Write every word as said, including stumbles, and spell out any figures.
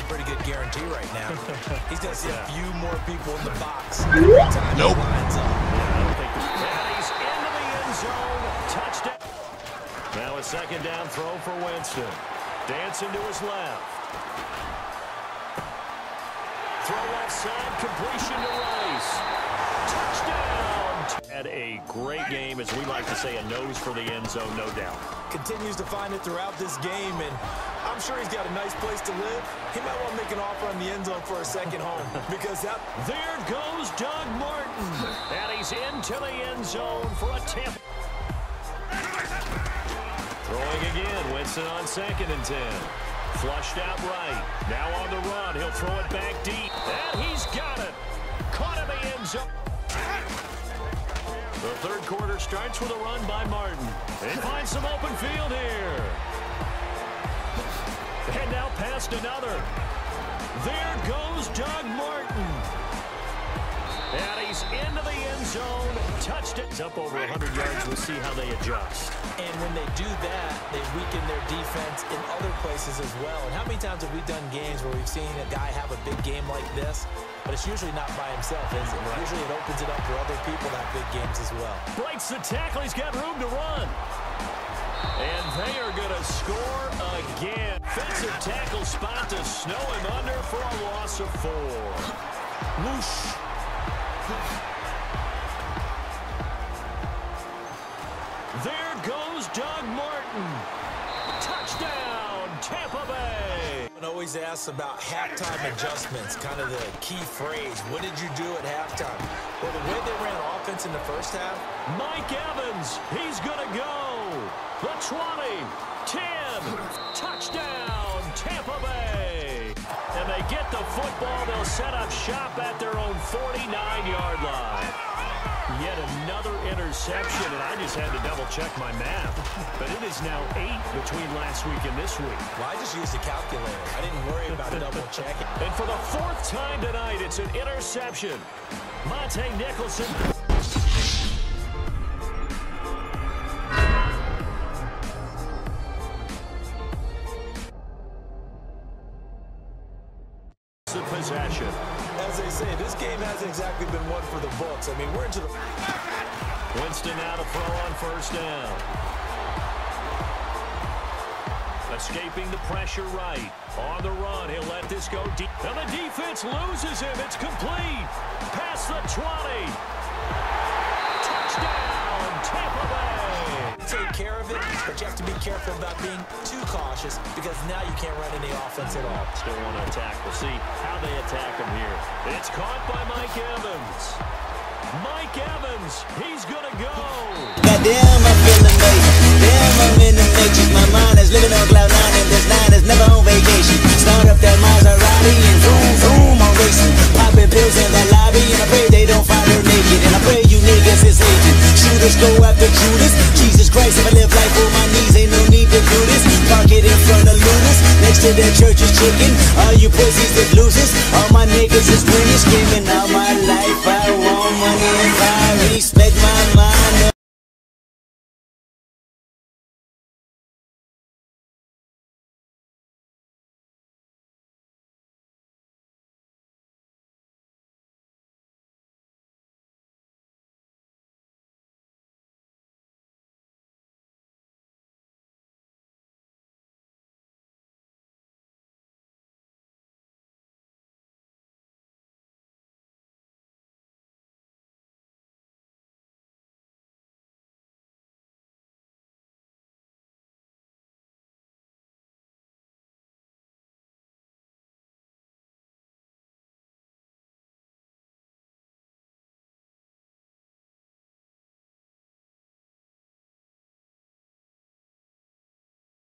a pretty good guarantee right now. He's going to see a few more people in the box every time nope. he lines up. Yeah, I don't think and he's into the end zone. Touchdown. Now a second down throw for Winston. Dancing to his left. Throw offside, completion to Rice. Touchdown. Had a great game, as we like to say, a nose for the end zone, no doubt. Continues to find it throughout this game, and I'm sure he's got a nice place to live. He might want to make an offer on the end zone for a second home, because that... There goes Doug Martin, and he's into the end zone for a tip. Throwing again, Winston on second and ten. Flushed out right. Now on the run, he'll throw it back deep, and he's got it. Caught in the end zone. The third quarter starts with a run by Martin. And finds some open field here. And now past another. There goes Doug Martin. And he's into the end zone. Touched it. He's up over one hundred yards. We'll see how they adjust. And when they do that, they weaken their defense in other places as well. And how many times have we done games where we've seen a guy have a big game like this, but it's usually not by himself, is it? Right. Usually it opens it up for other people to have big games as well. Breaks the tackle. He's got room to run. And they are going to score again. Defensive tackle spot to snow him under for a loss of four. Whoosh. There goes Doug Martin. Touchdown, Tampa Bay. Everyone always asks about halftime adjustments, kind of the key phrase. What did you do at halftime? Well, the way they ran offense in the first half. Mike Evans, he's going to go. The twenty, ten, touchdown, Tampa Bay. And they get the football. They'll set up shop at their own forty-nine yard line. Yet another interception, and I just had to double-check my math. But it is now eight between last week and this week. Well, I just used a calculator. I didn't worry about double-checking. And for the fourth time tonight, it's an interception. Monte Nicholson. Possession. As they say, this game hasn't exactly been one for the books. I mean, we're into the... Winston now to throw on first down. Escaping the pressure right. On the run, he'll let this go deep. And the defense loses him. It's complete. Past the twenty. Touchdown, Tampa Bay. Take care of it, but you have to be careful about being too cautious, because now you can't run any offense at all. Still want to attack. We'll see how they attack him here. It's caught by Mike Evans. Mike Evans, he's going to go. Goddamn, I'm feeling late. Damn, I'm in the matrix. My mind is living on cloud nine, and this nine is never on vacation. Start up that Maserati and vroom, vroom, I'm racing. Popping pills in that lobby, and I pray they don't find her naked. And I pray you niggas is hating. Shooters go after Judas. Jesus Christ, if I live life on my knees, ain't no need to do this. Park it in front of Lunas, next to that church is chicken. All you pussies that loses, all my niggas is winning, screaming out my life. I